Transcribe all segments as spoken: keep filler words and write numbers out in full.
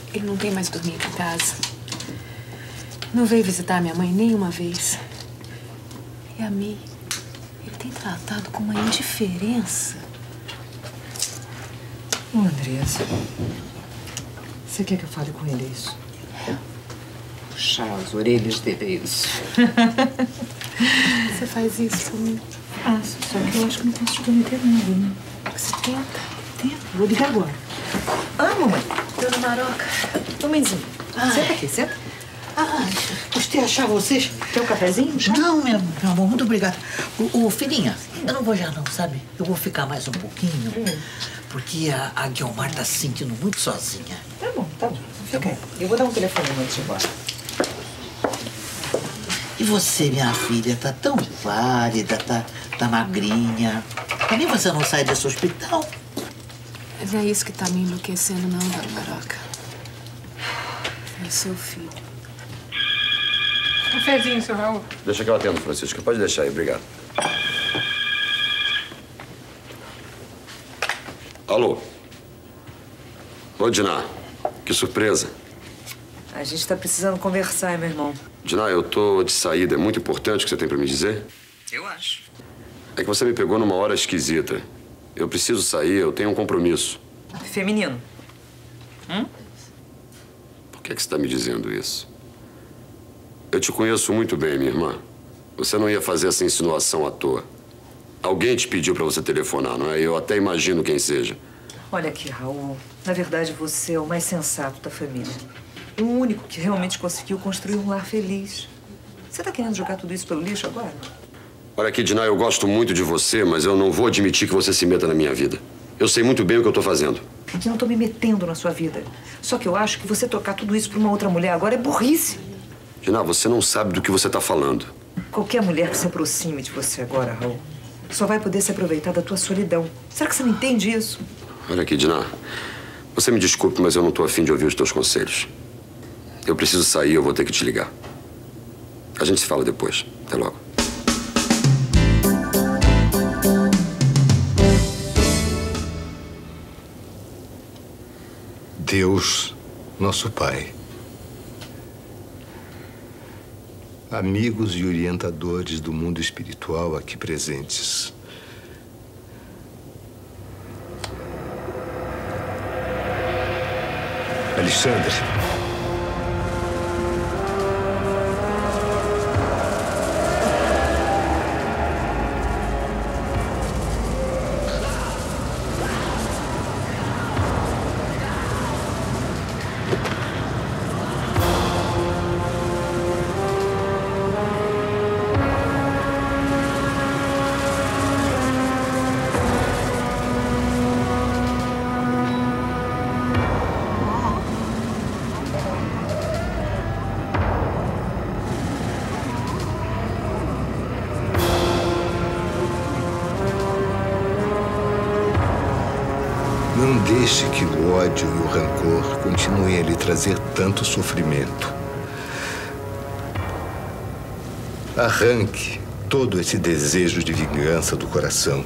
Ele não tem mais dormido em casa. Não veio visitar minha mãe nenhuma vez. E a Mi, ele tem tratado com uma indiferença. Ô, Andressa, você quer que eu fale com ele isso? É. Puxar as orelhas dele é isso. Você faz isso comigo? Faço, só que eu acho que não posso te prometer nada, né? Você tenta? Tenta. Vou ligar agora. Ah, mamãe. Dona Maroca. Mãezinha, senta aqui, senta. Ah, gostei de achar vocês. Quer um cafezinho? Já? Não, meu, meu amor, muito obrigado. O, o filhinha, eu não vou já não, sabe? Eu vou ficar mais um pouquinho, hum. porque a, a Guiomar tá se sentindo muito sozinha. Tá bom, tá bom. Fica aí. Eu vou dar um telefone antes de ir embora. E você, minha filha, tá tão pálida, tá, tá magrinha. Também você não sai desse hospital? Mas não é isso que tá me enlouquecendo, não, Dona Maroca. É seu filho. Cafezinho, seu Raul. Deixa que eu atendo, Francisca. Pode deixar aí, obrigado. Alô? Oi, Diná. Que surpresa. A gente tá precisando conversar, meu irmão. Diná, eu tô de saída. É muito importante o que você tem pra me dizer? Eu acho. É que você me pegou numa hora esquisita. Eu preciso sair, eu tenho um compromisso. Feminino. Hum? Por que é que você tá me dizendo isso? Eu te conheço muito bem, minha irmã. Você não ia fazer essa insinuação à toa. Alguém te pediu pra você telefonar, não é? Eu até imagino quem seja. Olha aqui, Raul. Na verdade, você é o mais sensato da família. O único que realmente conseguiu construir um lar feliz. Você tá querendo jogar tudo isso pelo lixo agora? Olha aqui, Diná, eu gosto muito de você, mas eu não vou admitir que você se meta na minha vida. Eu sei muito bem o que eu tô fazendo. Eu não tô me metendo na sua vida. Só que eu acho que você tocar tudo isso pra uma outra mulher agora é burrice. Diná, você não sabe do que você tá falando. Qualquer mulher que se aproxime de você agora, Raul, só vai poder se aproveitar da tua solidão. Será que você não entende isso? Olha aqui, Diná. Você me desculpe, mas eu não tô afim de ouvir os teus conselhos. Eu preciso sair, eu vou ter que te ligar. A gente se fala depois. Até logo. Deus, nosso Pai, amigos e orientadores do mundo espiritual aqui presentes, Alexandre, não deixe que o ódio e o rancor continuem a lhe trazer tanto sofrimento. Arranque todo esse desejo de vingança do coração.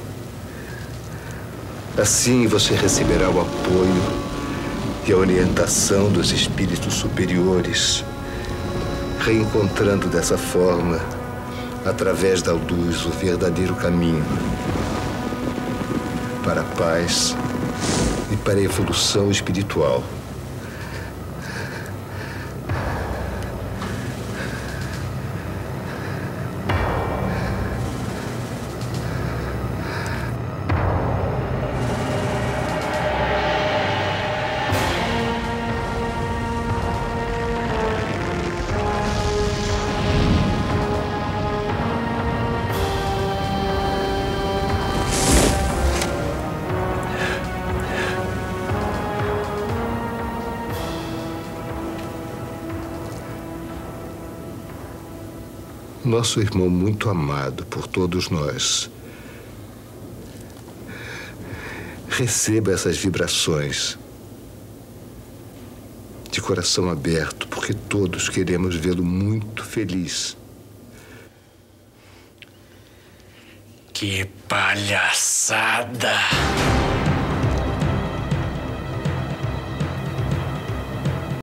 Assim você receberá o apoio e a orientação dos espíritos superiores, reencontrando dessa forma, através da luz, o verdadeiro caminho para a paz e para a evolução espiritual. Nosso irmão muito amado por todos nós, receba essas vibrações de coração aberto, porque todos queremos vê-lo muito feliz. Que palhaçada!